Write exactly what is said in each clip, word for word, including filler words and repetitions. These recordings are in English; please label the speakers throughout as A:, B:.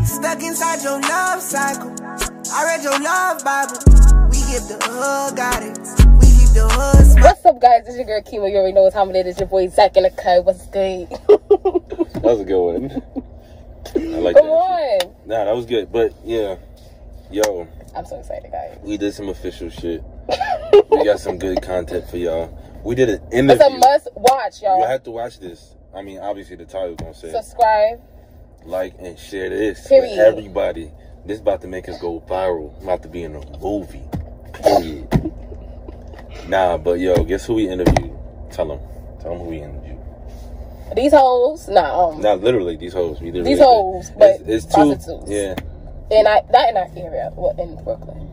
A: Stuck inside your love cycle. I read your love Bible. We give the hood guidance. We keep the hood smile.
B: What's up, guys? It's your girl Kimo. You already know what time it is. It's your boy Zach in the cut. What's good?
C: That was a good one. I like
B: Come
C: that.
B: on.
C: Shit. Nah, that was good. But yeah, yo,
B: I'm so excited, guys.
C: we did some official shit. We got some good content for y'all. We did an interview.
B: It's a must watch, y'all.
C: You have to watch this. I mean, obviously the title gonna say
B: subscribe,
C: like, and share this
B: Period.
C: with everybody. This about to make us go viral. I'm about to be in a movie. Period. Nah, but yo, guess who we interviewed? Tell them. Tell them who we interviewed.
B: These hoes, nah, um,
C: Not literally these hoes. We
B: these hoes, but
C: it's, it's two.
B: prostitutes.
C: Yeah.
B: And I not in our area, well, in Brooklyn.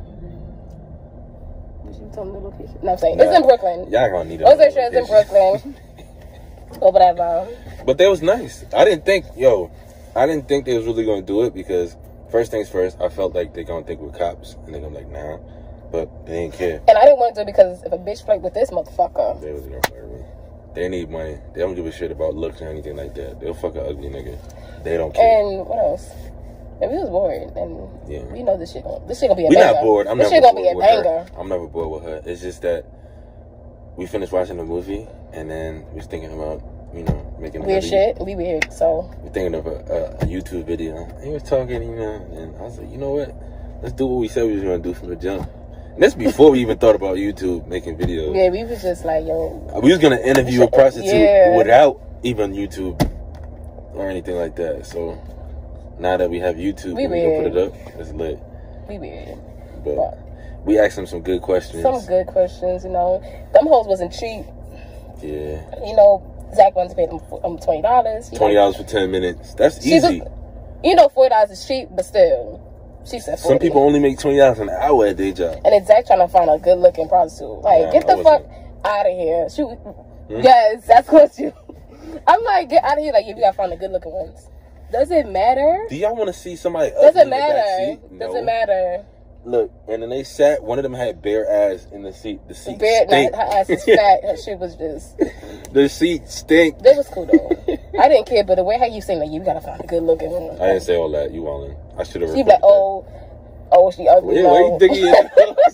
B: Did you tell them the location? No, I'm saying
C: Nah,
B: it's in Brooklyn.
C: Y'all gonna need
B: I was sure it's in Brooklyn. Or whatever.
C: But that was nice. I didn't think, yo, I didn't think they was really gonna do it because first things first, I felt like they're gonna think we're cops and they're gonna be like, nah. But they didn't care.
B: And I didn't want to do it because if a bitch played with this motherfucker,
C: They was gonna fire me. They need money. They don't give a shit about looks or anything like that. They'll fuck an ugly nigga. They don't care.
B: And what else? And we was bored, and
C: yeah,
B: we know this shit gonna this shit gonna be a
C: We're
B: banger.
C: not bored. I'm
B: this
C: never
B: shit gonna
C: bored
B: be a
C: with
B: banger.
C: her. I'm never bored with her. It's just that we finished watching the movie and then we was thinking about, you know, making
B: Weird
C: another,
B: shit. We weird, so
C: we're thinking of a, a, a YouTube video. And he was talking, you know, and I was like, you know what? Let's do what we said we was gonna do from the jump. And that's before we even thought about YouTube making videos.
B: yeah, we was just like, yo,
C: We was gonna interview a prostitute
B: yeah.
C: without even YouTube or anything like that. So now that we have YouTube,
B: we,
C: we can put it up. It's lit.
B: We weird.
C: But,
B: but
C: we asked them some good questions.
B: Some good questions, you know. Them hoes wasn't cheap.
C: Yeah.
B: You know, Zach wanted to pay them um, twenty dollars.
C: Twenty dollars for ten minutes. That's easy.
B: Was, you know, forty dollars is cheap, but still, she said forty.
C: Some people only make twenty dollars an hour at their job.
B: And it's Zach trying to find a good looking prostitute. Like,
C: Nah,
B: get the fuck out of here. She, hmm? Yes, that's what you. I'm like, get out of here. Like, you gotta find the good looking ones. Does it matter?
C: Do y'all want to see somebody?
B: Doesn't matter.
C: No.
B: Doesn't matter.
C: Look, and then they sat. One of them had bare ass in the seat. The seat
B: bare,
C: stink.
B: Nah, her ass is fat. Her shit was just.
C: The seat stink.
B: That was cool though. I didn't care, but the way how you saying like you gotta find a good looking one.
C: I didn't say all that. You all in. I should have.
B: She be like, oh, oh, she ugly.
C: Wait,
B: no.
C: wait, you digging your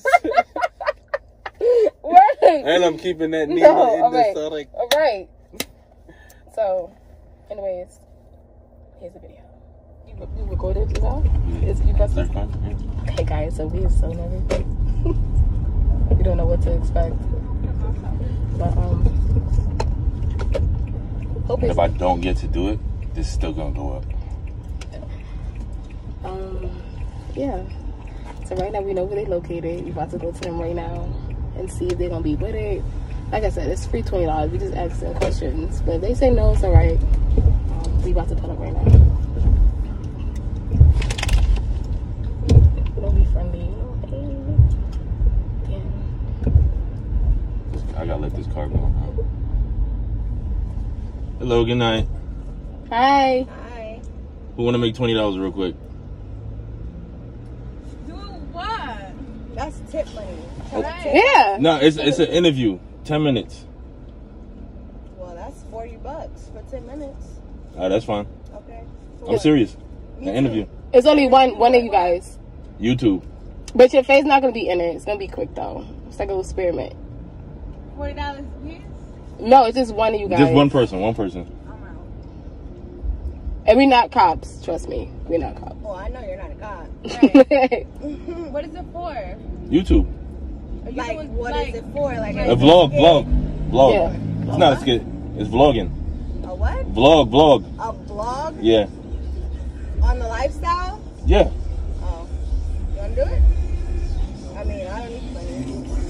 B: Right.
C: And I'm keeping that knee
B: no,
C: in
B: all
C: the
B: right.
C: so like.
B: All right. So, anyways, here's the video. You, you recorded it now? Is you pressed it? Hey guys, so we are so nervous. We don't know what to expect. But um, hope
C: If I don't get to do it, this is still gonna go up.
B: Um, yeah. So right now we know where they located. We about to go to them right now and see if they're gonna be with it. Like I said, it's free twenty dollars. We just ask them questions, but if they say no, it's all right. Um, we about to put up right now. Don't be friendly. Hey. Yeah.
C: I gotta let this car go. Hello, good night.
B: Hi.
D: Hi.
C: Who wanna make twenty dollars real quick?
D: Do what? That's tip money.
B: Yeah.
C: No, it's it's an interview. Ten minutes.
D: Well, that's forty bucks for ten minutes.
C: Alright, that's fine.
D: Okay.
C: I'm serious.
D: Me
C: An
D: too.
C: interview.
B: It's only one one of you guys.
C: YouTube.
B: But your face not gonna be in it. It's gonna be quick though. It's like a little experiment.
D: Forty dollars a piece?
B: No, it's just one of you guys.
C: Just one person, one person.
D: I'm out.
B: And we're not cops. Trust me, we're not cops.
D: Well, I know you're not a cop.
B: Right.
D: What is it for?
C: YouTube.
D: Like, what like, is it for? Like
C: A vlog, vlog, vlog.
B: Yeah.
C: It's not a skit. It's vlogging.
D: A what?
C: Vlog, vlog.
D: A vlog?
C: Yeah.
D: On the lifestyle?
C: Yeah.
D: Oh. You wanna do it? I mean, I don't need money.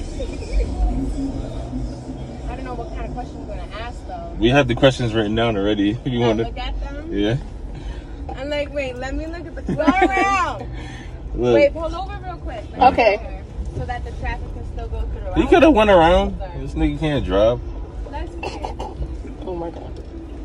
D: I don't know what kind of questions we're gonna ask though.
C: We have the questions written down already. If you
D: Can I
C: want to.
D: look at them?
C: Yeah.
D: I'm like, wait, let me look at the. Go around.
C: Look.
D: Wait, pull over real quick. Let me
B: Okay.
D: go over so that the traffic can still go through.
C: You could have went around. This nigga can't drive.
D: That's weird.
B: Oh my god.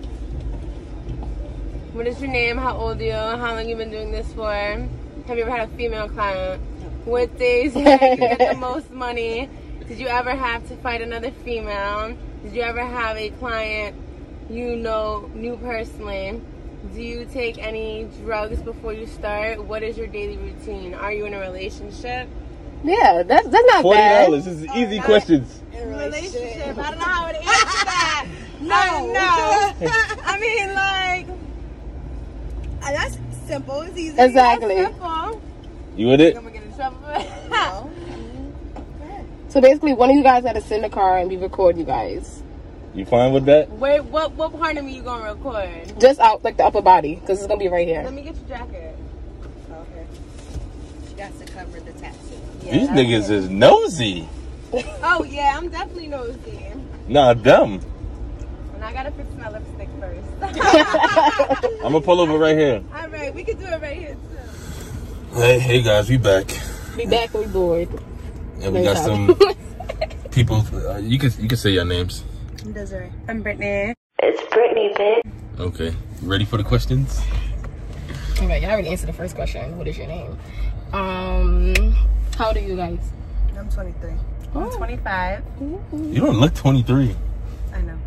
D: What is your name? How old are you? How long you been doing this for? Have you ever had a female client? What days did you get the most money? Did you ever have to fight another female? Did you ever have a client you know, knew personally? Do you take any drugs before you start? What is your daily routine? Are you in a relationship?
B: Yeah, that's that's not
C: Forty
B: bad.
C: dollars. This is easy questions.
D: In a relationship. I don't know how to answer that. No, no. I mean, like,
A: And that's simple. It's easy.
B: Exactly.
D: simple.
C: You with it?
D: I'm gonna get in trouble for it.
A: No.
B: So basically, one of you guys had to sit in the car and we record you guys.
C: You fine with that?
D: Wait, what? What part of me you gonna record?
B: Just out like the upper body, because it's gonna be right here.
D: Let me get your jacket.
A: Okay. She got to cover the tattoo.
D: Yeah,
C: These
D: that's
C: niggas
D: it.
C: is nosy.
D: Oh yeah, I'm definitely nosy.
C: Nah, dumb.
D: And I gotta fix my lipstick first.
C: I'm gonna pull over right here.
D: All right, we can do it right here too.
C: Hey, hey guys, we back.
B: We back and we bored.
C: And we got some people. Uh, you can you can say your names.
A: I'm Desiree.
D: I'm Brittany.
E: It's Brittany, bitch.
C: Okay, you ready for the questions?
B: Alright, y'all already answered the first question. What is your name? Um, how old are you guys?
A: I'm twenty-three.
D: I'm twenty-five.
C: You don't look twenty-three.
A: I know.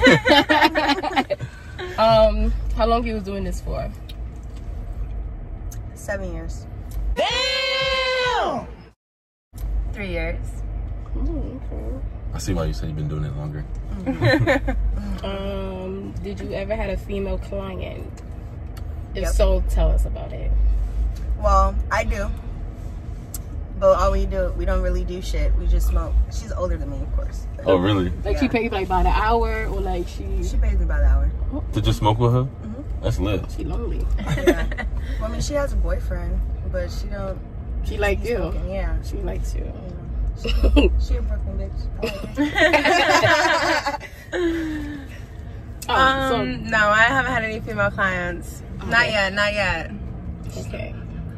B: Um, how long you was doing this for?
A: Seven years.
C: Damn.
D: Three years.
B: Mm, okay.
C: I see why you said you've been doing it longer.
B: Um, did you ever had a female client? If
A: Yep.
B: so, tell us about it.
A: Well, I do. But all we do, we don't really do shit. We just smoke. She's older than me, of course.
C: Oh, really?
B: Like she
A: Yeah.
B: pays like by the hour, or like she
A: She pays me by the hour.
C: To just smoke with her?
A: Mhm.
C: That's lit.
B: she lonely.
A: Yeah. Well, I mean, she has a boyfriend, but she don't.
B: She like
A: be
B: you.
A: smoking, yeah.
B: She likes you.
A: You know, She, she a Brooklyn bitch. I like her.
B: Oh,
D: Um, no, I haven't had any female clients. Not
B: Okay.
D: yet, not yet.
B: so okay.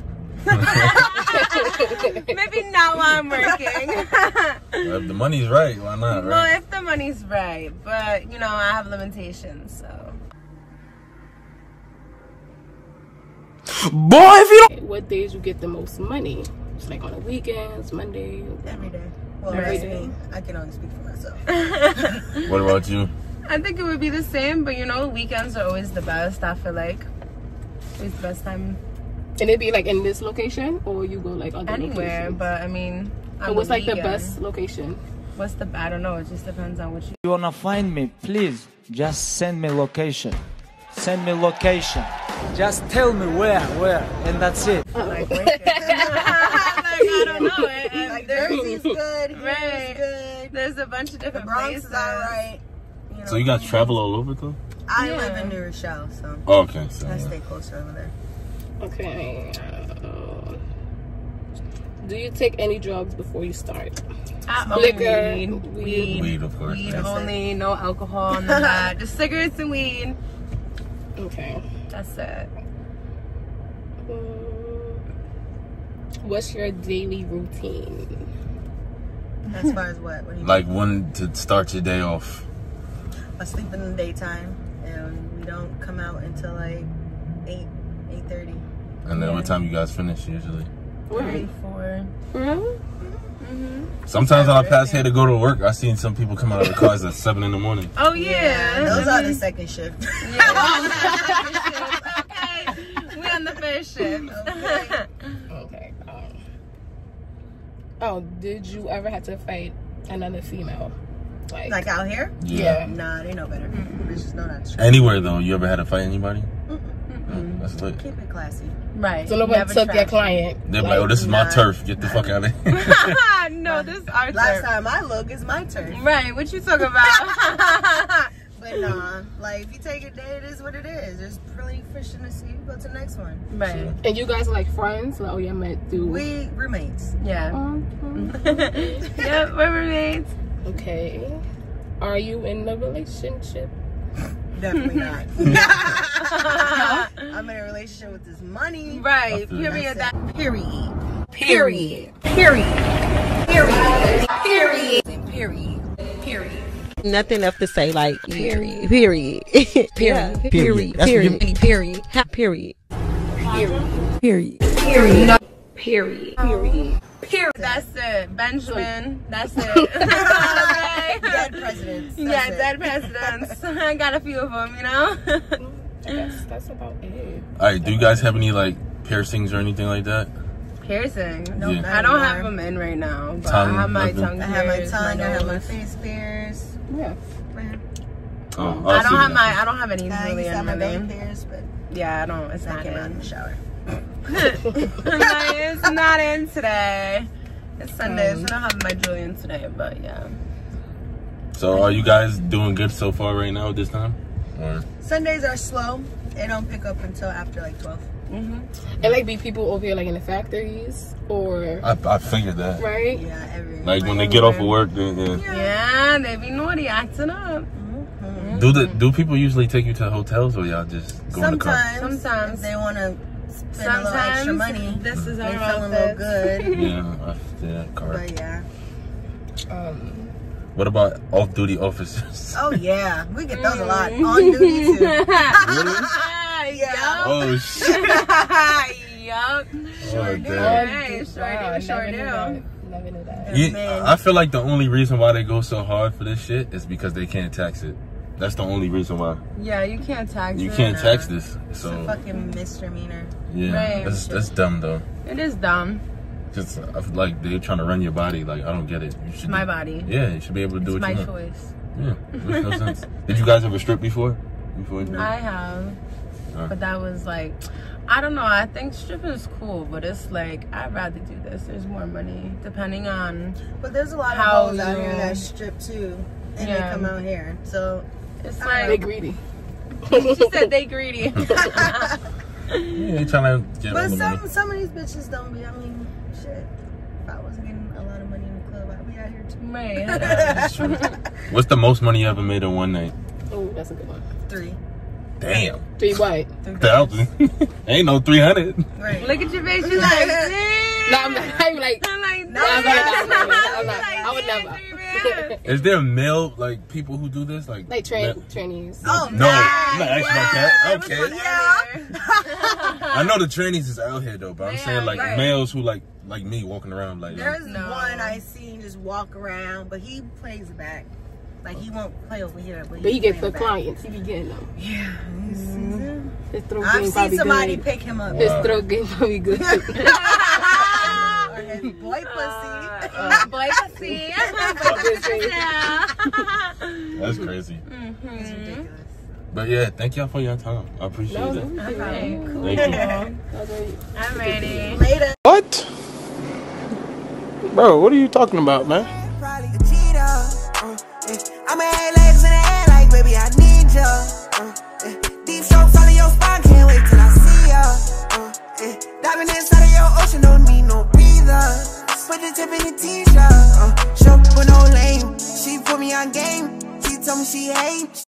D: Maybe not while I'm working.
C: Well, if the money's right, why not,
D: Well,
C: right?
D: if the money's right, but you know, I have limitations, so.
C: Boy, if you don't.
B: What days you get the most money? It's like on the weekends, Monday.
A: Every day. Well,
B: Every
A: that's
B: day.
A: me. I can only speak for myself.
C: What about you?
D: I think it would be the same, but you know, weekends are always the best. I feel like it's the best time
B: And it be like in this location, or you go like other
D: anywhere.
B: locations?
D: But I mean,
B: But
D: on
B: what's
D: the
B: like the
D: weekend.
B: best location?
D: What's the? I don't know. It just depends on what you.
F: You wanna find me, please just send me location. Send me location. Just tell me where, where, and that's it.
D: Like, like I don't know. It, it,
A: Like,
D: there's,
A: Jersey's good. Here's
D: Right.
A: good.
D: there's a bunch of
A: The
D: different
A: Bronx
D: places.
A: is alright. You know,
C: So you got travel all over though?
A: I
D: Yeah.
A: live in New Rochelle, so
C: Oh, okay. So,
A: I
C: yeah.
A: stay closer over there.
B: Okay. Uh, do you take any drugs before you start?
D: I
B: Liquor,
D: only
B: weed.
D: weed, weed,
C: Weed, of course.
D: weed
C: That's
D: only, no alcohol, none of that. Just cigarettes and weed.
B: Okay.
D: That's it.
B: Um, what's your daily routine?
A: As far as what? What do you
C: Like when to start your day off.
A: I sleep in the daytime, and we don't come out until like eight, eight thirty.
C: And then what time you guys finish usually?
D: Three, four.
B: Really?
C: Sometimes when I pass here to go to work, I seen some people come out of the cars at seven in the morning.
D: Oh yeah.
A: Those are the second shift.
D: Okay. We on the first shift.
A: Okay.
B: Okay. Um, oh, did you ever have to fight another female? Like,
A: Like out here?
B: yeah.
A: Nah, they know better. Bitches know not to.
C: Anywhere though, you ever had to fight anybody? Oh, that's lit.
A: Keep it classy.
D: Right.
B: So nobody
D: Never
B: took your
D: trash.
B: client.
C: They're like, oh, this is my
A: nah.
C: turf. Get the fuck out of here.
D: No, this is our
A: Last
D: turf.
A: time I look, it's my turn.
D: Right. What you talking about?
A: But nah, like if you take a day, it is what it is. There's plenty fish in the sea. Go to the next one.
D: Right.
B: And you guys are like friends? Like, oh, yeah, met through.
A: We roommates.
D: Yeah.
B: Mhm.
D: Yep. We're roommates.
B: Okay. Are you in a relationship?
A: Definitely not. I'm in a relationship with this money.
D: Right.
C: feel
D: Period. That.
A: Period.
D: Period.
A: Period. Period. Period. Period. Period.
G: Nothing left to say, like, period, period, period, period, period,
F: That's what you-
G: period, period, ha- period, period,
A: Period.
G: period.
A: Period.
D: That's it. Benjamin. That's it. Okay.
A: Dead presidents. That's
D: Yeah,
A: it.
D: dead presidents. I got a few of them, you know?
B: That's, that's about it.
C: All right, do you guys have any like piercings or anything like that?
D: Piercing.
C: No, Yeah.
D: I don't have them in right now, but
C: Tongue,
D: I have my
C: nothing?
D: tongue
E: I have my
D: pierced,
E: tongue. I have my
D: nose.
E: face pierced.
B: Yeah.
C: Oh,
D: I
C: see
D: don't have
C: that.
D: my. I don't have any
E: I
D: really
E: used to
D: in
E: have
D: my
E: my belly
D: name.
E: pierced, but
D: Yeah, I don't. It's
E: that
D: not
E: came out in
D: in.
E: the shower.
D: It's not in today. It's Sunday,
B: Um,
D: so I don't have my Julian today. But yeah.
C: So, are you guys doing good so far right now at this time? Or
E: Sundays are slow. They don't pick up until after like twelve.
B: Mm-hmm. And like be people over here like in the factories or
C: I, I figured that.
B: right?
E: Yeah, every
C: Like when they get off of work, then, yeah.
D: Yeah, they be naughty, acting up.
E: Mhm.
C: Do the do people usually take you to hotels or y'all just go in the car?
E: Sometimes,
D: Sometimes.
E: if they want to spend a little extra
D: Sometimes
E: money,
D: this is
E: they
D: our
E: feel a little good.
C: Yeah, I, yeah, car.
E: But yeah.
B: Um,
C: What about off-duty officers?
E: Oh yeah, we get those a lot on duty too.
D: Yeah.
C: Oh shit!
D: Yup.
C: Oh, damn.
D: Hey, sure
B: wow,
D: do, sure
B: never knew
D: do.
B: that. Never knew that.
C: You-
E: Man.
C: I feel like the only reason why they go so hard for this shit is because they can't tax it. That's the only reason why.
D: Yeah, you can't tax
C: You
D: it.
C: can't
E: Nah.
C: tax this.
E: It's a
C: So
E: fucking misdemeanor.
C: yeah,
D: Right.
C: that's that's dumb though.
D: It is dumb.
C: Just I feel like they're trying to run your body. Like I don't get it. You should
D: It's my
C: do-
D: body.
C: Yeah, you should be able to do
D: It's
C: what
D: my
C: you want.
D: choice.
C: Yeah, makes no sense. Did you guys ever strip before? Before?
D: I have.
C: Uh.
D: But that was like, I don't know. I think stripping is cool, but it's like, I'd rather do this. There's more money, depending on.
E: But there's a lot
D: How
E: of hoes out here
D: you-
E: that strip too, and
D: Yeah.
E: they come out here. So
D: It's
E: I
B: They
D: like,
B: greedy.
D: she said they greedy.
C: Yeah, they trying to get all
E: But
C: the money.
E: some some of these bitches don't be. I mean, shit. If I wasn't getting a lot of money in the club, I'd be out here too.
D: Right.
C: That's true. What's the most money you ever made in one night?
B: Oh, that's a good one.
E: Three.
C: Damn,
B: Three white.
E: Three
C: thousand. Ain't no three hundred.
E: Right.
D: Look at your face. You like,
B: No, I'm, I'm like,
D: I'm like,
B: no, I'm like, I'm like, I'm like,
D: like,
B: I would
D: damn,
B: never.
D: three man.
C: Is there male like people who do this? Like
B: Like train,
C: ma-
B: trainees.
E: Oh,
C: No,
E: nice.
C: I'm not asking about that. Okay.
E: Yeah.
C: I know the trainees is out here though, but I'm
D: Yeah,
C: saying like
E: right.
C: males who like like me walking around like
E: There's
D: No.
E: one I seen just walk around, but he plays it back. Like he won't play over here, but,
B: But he get
E: play
B: for
E: it back.
B: clients. He be getting them.
E: Yeah. he's-
B: His throat
E: I've
B: game
E: seen
B: probably
E: somebody
B: good.
E: pick him up.
B: His throat game probably good.
E: Or his boy pussy.
D: Uh, boy, pussy. Yeah.
C: that's crazy.
E: It's ridiculous.
C: But yeah, thank y'all for your time. I appreciate
B: No,
C: it.
B: no,
D: Okay, cool.
C: Thank you.
D: I'm ready.
E: Later.
H: What? Bro, what are you talking about, man?
A: Probably a cheetah. Uh, eh. I'ma have legs in the air like, baby, I need ya. Uh, eh. Deep strokes all in your spine, can't wait till I see ya. Uh, eh. Diving inside of your ocean, don't need no breather. Put the tip in the t-shirt. Uh, show with no lame. She put me on game. She told me she hate.